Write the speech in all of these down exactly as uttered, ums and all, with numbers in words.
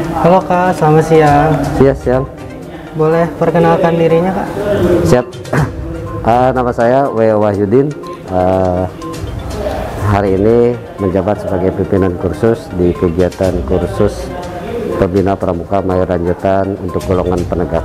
Halo Kak, selamat siang. Iya, siang. Boleh perkenalkan dirinya Kak? Siap. uh, Nama saya W. Wahyudin. uh, Hari ini menjabat sebagai pimpinan kursus di kegiatan kursus Pembina Pramuka Mayor Lanjutan untuk golongan penegak.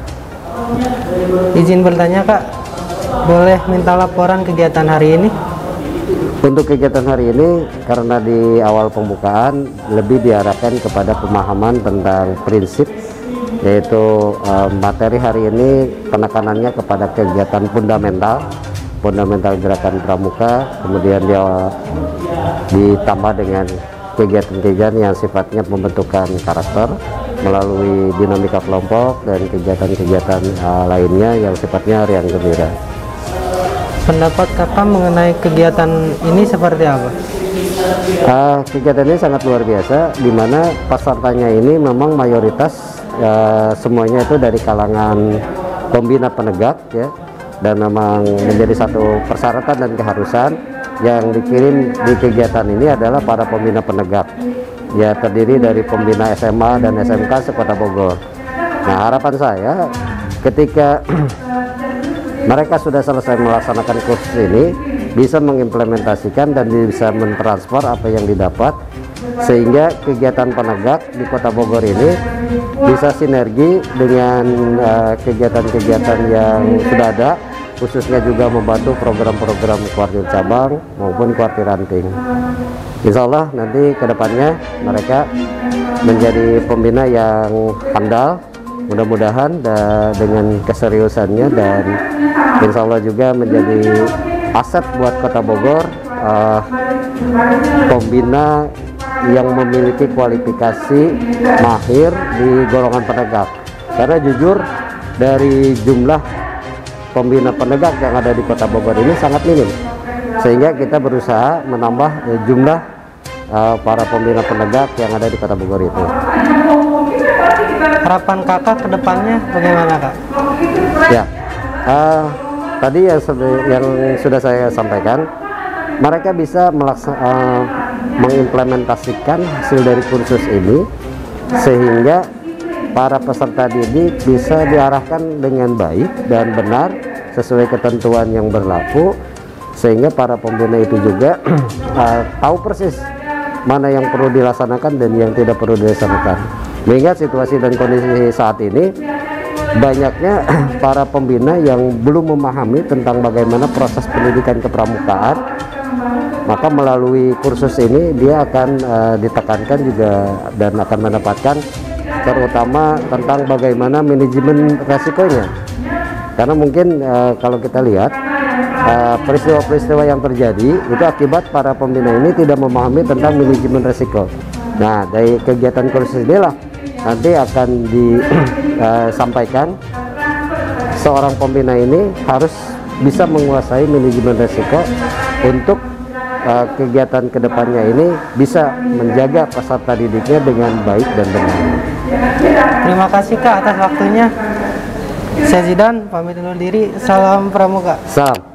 Izin bertanya Kak, boleh minta laporan kegiatan hari ini? Untuk kegiatan hari ini, karena di awal pembukaan lebih diarahkan kepada pemahaman tentang prinsip, yaitu uh, materi hari ini penekanannya kepada kegiatan fundamental fundamental gerakan pramuka, kemudian dia ditambah dengan kegiatan-kegiatan yang sifatnya pembentukan karakter melalui dinamika kelompok dan kegiatan-kegiatan uh, lainnya yang sifatnya riang gembira. Pendapat Kakak mengenai kegiatan ini seperti apa? Uh, kegiatan ini sangat luar biasa, di mana pesertanya ini memang mayoritas uh, semuanya itu dari kalangan pembina penegak ya, dan memang menjadi satu persyaratan dan keharusan yang dikirim di kegiatan ini adalah para pembina penegak ya, terdiri dari pembina S M A dan S M K sekota Bogor. Nah, harapan saya ketika mereka sudah selesai melaksanakan kursus ini bisa mengimplementasikan dan bisa mentransfer apa yang didapat, sehingga kegiatan penegak di kota Bogor ini bisa sinergi dengan kegiatan-kegiatan uh, yang sudah ada, khususnya juga membantu program-program kuartir cabang maupun kuartir ranting. Insya Allah nanti kedepannya mereka menjadi pembina yang handal, mudah-mudahan dengan keseriusannya, dan insya Allah juga menjadi aset buat kota Bogor, uh, pembina yang memiliki kualifikasi mahir di golongan penegak. Karena jujur dari jumlah pembina penegak yang ada di kota Bogor ini sangat minim, sehingga kita berusaha menambah uh, jumlah uh, para pembina penegak yang ada di kota Bogor itu. Harapan Kakak ke depannya bagaimana Kak? Ya, uh, tadi yang, yang sudah saya sampaikan, mereka bisa melaksa, uh, mengimplementasikan hasil dari kursus ini sehingga para peserta didik bisa diarahkan dengan baik dan benar sesuai ketentuan yang berlaku, sehingga para pembina itu juga uh, tahu persis mana yang perlu dilaksanakan dan yang tidak perlu dilaksanakan. Mengingat situasi dan kondisi saat ini, banyaknya para pembina yang belum memahami tentang bagaimana proses pendidikan kepramukaan, maka melalui kursus ini dia akan uh, ditekankan juga dan akan mendapatkan terutama tentang bagaimana manajemen resikonya. Karena mungkin uh, kalau kita lihat peristiwa-peristiwa uh, yang terjadi itu akibat para pembina ini tidak memahami tentang manajemen resiko. Nah, dari kegiatan kursus inilah nanti akan disampaikan uh, seorang pembina ini harus bisa menguasai manajemen resiko untuk uh, kegiatan kedepannya ini bisa menjaga peserta didiknya dengan baik dan benar. Terima kasih Kak atas waktunya. Saya Zidan, pamit undur diri. Salam Pramuka. Salam.